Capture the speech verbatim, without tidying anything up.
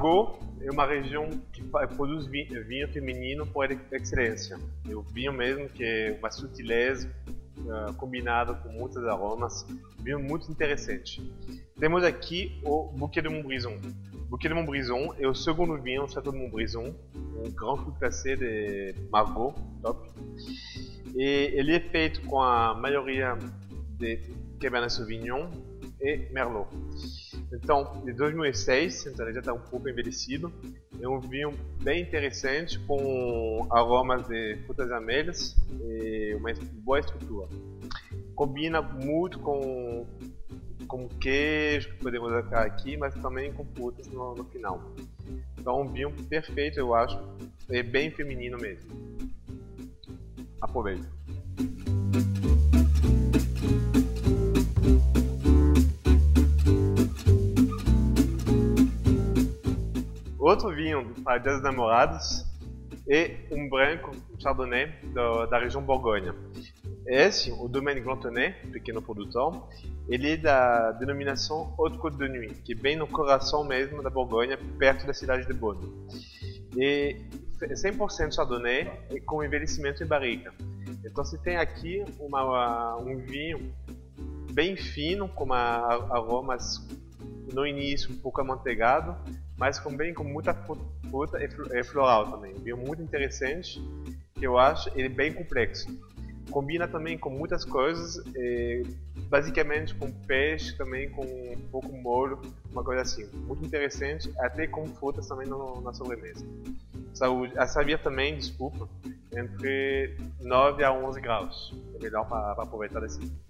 Margaux é uma região que produz vinho, vinho feminino por excelência. É o vinho mesmo que é uma sutileza uh, combinada com muitos aromas. Vinho muito interessante. Temos aqui o Bouquet de Montbrison. Bouquet de Montbrison é o segundo vinho do Château de Montbrison, um Grand Cru Classé de Margaux, top. E ele é feito com a maioria de Cabernet Sauvignon e Merlot. Então, de dois mil e seis, então ele já está um pouco envelhecido. É um vinho bem interessante, com aromas de frutas vermelhas e uma boa estrutura. Combina muito com, com queijo que podemos colocar aqui, mas também com frutas no, no final. Então, um vinho perfeito, eu acho. É bem feminino mesmo. Aproveite. Outro vinho para Dia dos Namorados é um branco, um Chardonnay do, da região Borgonha. Esse, o Domaine Glantonnet, pequeno produtor, ele é da denominação Haute Côte de Nuits, que é bem no coração mesmo da Borgonha, perto da cidade de Beaune. E cem por cento Chardonnay e com envelhecimento em barrica. Então você tem aqui uma, um vinho bem fino, com uma, aromas no início um pouco amanteigado, mas também com muita fruta e floral também. Um vinho muito interessante, que eu acho ele bem complexo. Combina também com muitas coisas, basicamente com peixe, também com um pouco de molho, uma coisa assim. Muito interessante, até com frutas também no, na sobremesa. Saúde, a servir também, desculpa, entre nove a onze graus. É melhor para aproveitar desse.